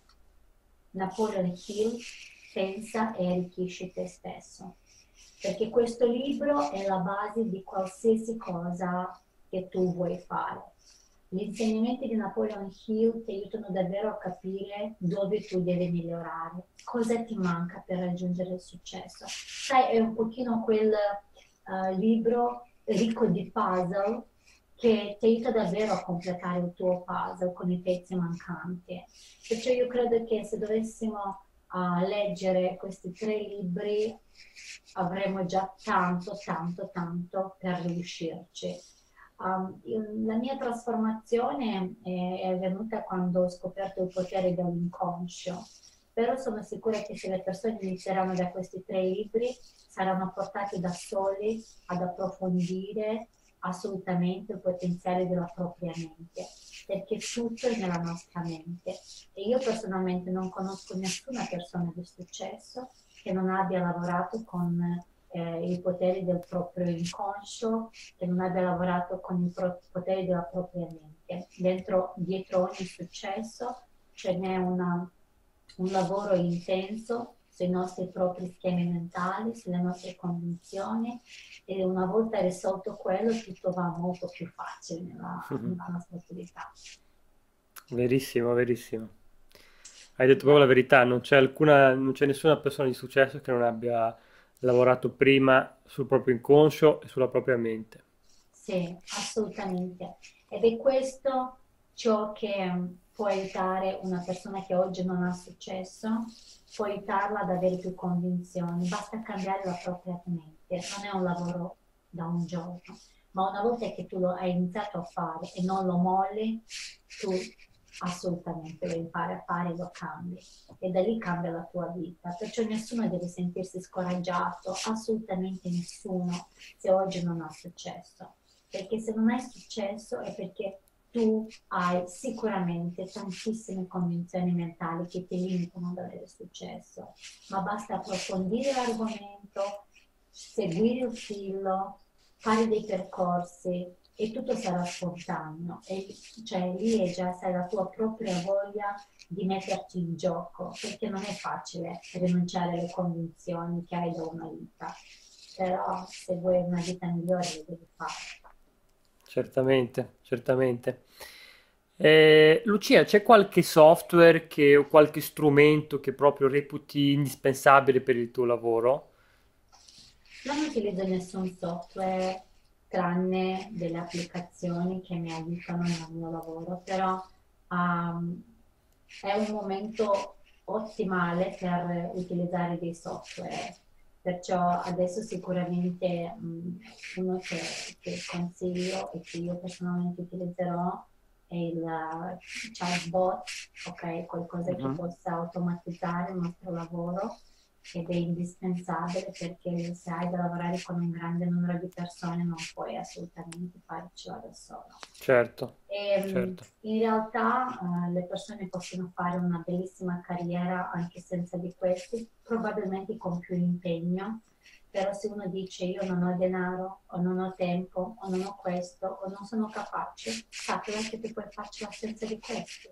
Napoleon Hill, Pensa e arricchisci te stesso, perché questo libro è la base di qualsiasi cosa che tu vuoi fare. Gli insegnamenti di Napoleon Hill ti aiutano davvero a capire dove tu devi migliorare, cosa ti manca per raggiungere il successo. Sai, è un pochino quel uh, libro ricco di puzzle che ti aiuta davvero a completare il tuo puzzle con i pezzi mancanti. Perciò io credo che se dovessimo uh, leggere questi tre libri avremo già tanto, tanto, tanto per riuscirci. Um, la mia trasformazione è, è venuta quando ho scoperto il potere dell'inconscio, però sono sicura che se le persone inizieranno da questi tre libri saranno portate da soli ad approfondire assolutamente il potenziale della propria mente, perché tutto è nella nostra mente. E io personalmente non conosco nessuna persona di successo che non abbia lavorato con eh, i poteri del proprio inconscio, che non abbia lavorato con i pro- poteri della propria mente. Dentro, dietro ogni successo ce n'è una, un lavoro intenso sui nostri propri schemi mentali, sulle nostre convinzioni, e una volta risolto quello tutto va molto più facile nella, Mhm. nella nostra attività. Verissimo, verissimo. Hai detto proprio la verità, non c'è alcuna, non c'è nessuna persona di successo che non abbia lavorato prima sul proprio inconscio e sulla propria mente. Sì, assolutamente. Ed è questo ciò che mm, può aiutare una persona che oggi non ha successo, può aiutarla ad avere più convinzioni. Basta cambiare la propria mente. Non è un lavoro da un giorno, ma una volta che tu lo hai iniziato a fare e non lo molli, tu assolutamente lo impari a fare e lo cambi. E da lì cambia la tua vita. Perciò nessuno deve sentirsi scoraggiato, assolutamente nessuno, se oggi non ha successo, perché se non hai successo è perché tu hai sicuramente tantissime convinzioni mentali che ti limitano ad avere successo, ma basta approfondire l'argomento, seguire il filo, fare dei percorsi e tutto sarà spontaneo. E cioè lì è già sai la tua propria voglia di metterti in gioco, perché non è facile rinunciare alle convinzioni che hai da una vita, però se vuoi una vita migliore lo devi fare. Certamente, certamente. Eh, Lucia, c'è qualche software che, o qualche strumento che proprio reputi indispensabile per il tuo lavoro? Non utilizzo nessun software tranne delle applicazioni che mi aiutano nel mio lavoro, però um, è un momento ottimale per utilizzare dei software. Perciò adesso sicuramente mh, uno che, che consiglio e che io personalmente utilizzerò è il uh, chatbot, ok? Qualcosa che Mhm. possa automatizzare il nostro lavoro ed è indispensabile perché se hai da lavorare con un grande numero di persone non puoi assolutamente farcela da solo. Certo, E, mh, certo. in realtà eh, le persone possono fare una bellissima carriera anche senza di questi, probabilmente con più impegno, però se uno dice io non ho denaro o non ho tempo o non ho questo o non sono capace, sappi che tu puoi farcela senza di questo.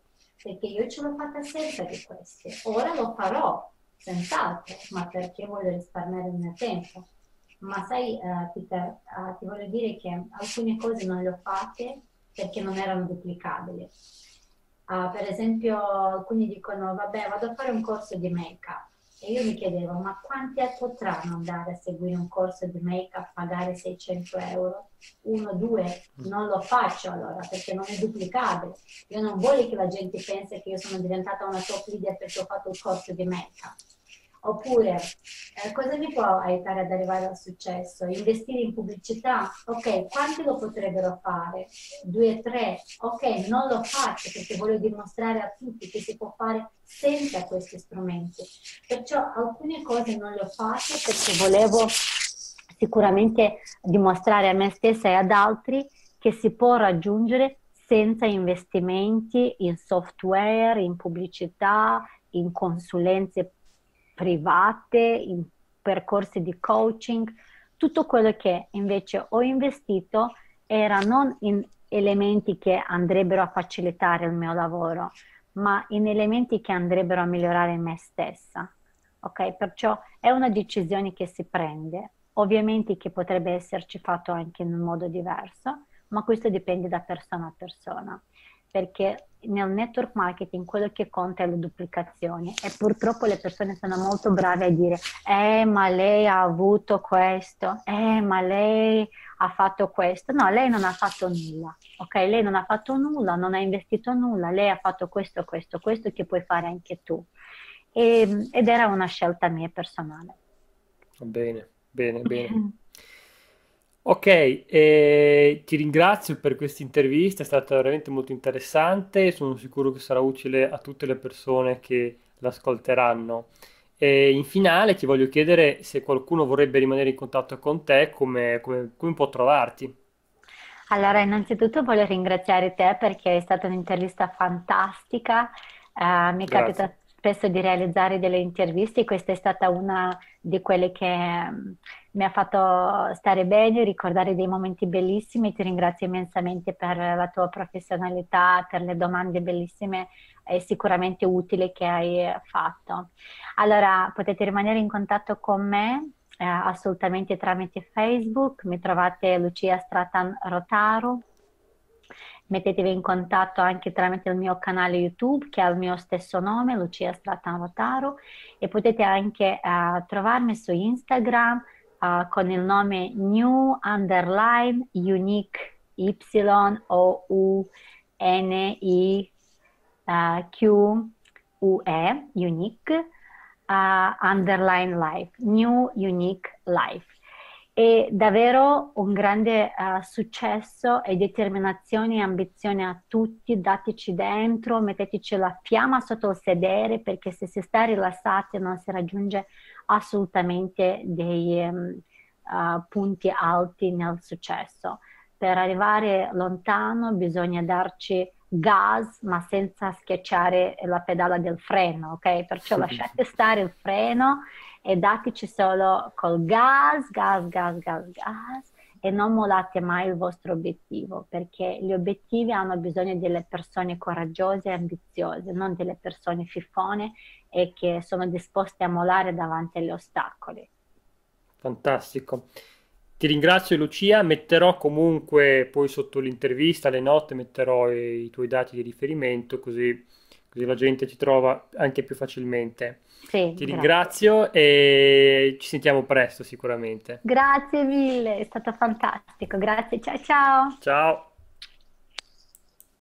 perché io ce l'ho fatta sempre di queste. Ora lo farò, senz'altro, ma perché voglio risparmiare il mio tempo. Ma sai, eh, Peter, eh, ti voglio dire che alcune cose non le ho fatte perché non erano duplicabili. Ah, per esempio, alcuni dicono, vabbè, vado a fare un corso di make-up. E io mi chiedevo, ma quanti potranno andare a seguire un corso di make-up, pagare seicento euro? Uno, due? Non lo faccio allora, perché non è duplicabile. Io non voglio che la gente pensi che io sono diventata una top leader perché ho fatto il corso di make-up. Oppure, eh, cosa mi può aiutare ad arrivare al successo? Investire in pubblicità? Ok, quanti lo potrebbero fare? Due, tre? Ok, non lo faccio perché voglio dimostrare a tutti che si può fare senza questi strumenti. Perciò alcune cose non le ho fatte perché volevo sicuramente dimostrare a me stessa e ad altri che si può raggiungere senza investimenti in software, in pubblicità, in consulenze private, in percorsi di coaching. Tutto quello che invece ho investito era non in elementi che andrebbero a facilitare il mio lavoro, ma in elementi che andrebbero a migliorare me stessa. Ok? Perciò è una decisione che si prende, ovviamente che potrebbe esserci fatto anche in un modo diverso, ma questo dipende da persona a persona, perché nel network marketing quello che conta è la duplicazione e purtroppo le persone sono molto brave a dire eh ma lei ha avuto questo, eh ma lei ha fatto questo. No, lei non ha fatto nulla, ok? Lei non ha fatto nulla, non ha investito nulla, lei ha fatto questo, questo, questo che puoi fare anche tu. E- ed era una scelta mia personale. Va bene, bene, bene. Ok, eh, ti ringrazio per questa intervista, è stata veramente molto interessante, sono sicuro che sarà utile a tutte le persone che l'ascolteranno. E in finale ti voglio chiedere se qualcuno vorrebbe rimanere in contatto con te, come, come- come può trovarti. Allora, innanzitutto voglio ringraziare te perché è stata un'intervista fantastica. Eh, mi Grazie. capita spesso di realizzare delle interviste e questa è stata una di quelle che mm, mi ha fatto stare bene, ricordare dei momenti bellissimi. Ti ringrazio immensamente per la tua professionalità, per le domande bellissime e sicuramente utili che hai fatto. Allora, potete rimanere in contatto con me eh, assolutamente tramite Facebook, mi trovate Lucia Stratan Rotaru, mettetevi in contatto anche tramite il mio canale YouTube che ha il mio stesso nome, Lucia Stratan Rotaru, e potete anche eh, trovarmi su Instagram eh, con il nome New Underline Unique Y O U N I Q U E, Unique uh, Underline Life, New Unique Life. E davvero un grande uh, successo e determinazione e ambizione a tutti, dateci dentro, metteteci la fiamma sotto il sedere perché se si sta rilassati non si raggiunge assolutamente dei um, uh, punti alti nel successo. Per arrivare lontano bisogna darci gas, ma senza schiacciare la pedala del freno, ok? Perciò lasciate stare il freno e dateci solo col gas, gas, gas, gas, gas e non mollate mai il vostro obiettivo, perché gli obiettivi hanno bisogno delle persone coraggiose e ambiziose, non delle persone fiffone e che sono disposte a mollare davanti agli ostacoli. Fantastico. Ti ringrazio Lucia, metterò comunque poi sotto l'intervista, le note, metterò i, i tuoi dati di riferimento così, così la gente ti trova anche più facilmente. Sì, Ti grazie. ringrazio e ci sentiamo presto sicuramente. Grazie mille, è stato fantastico. Grazie, ciao ciao. Ciao!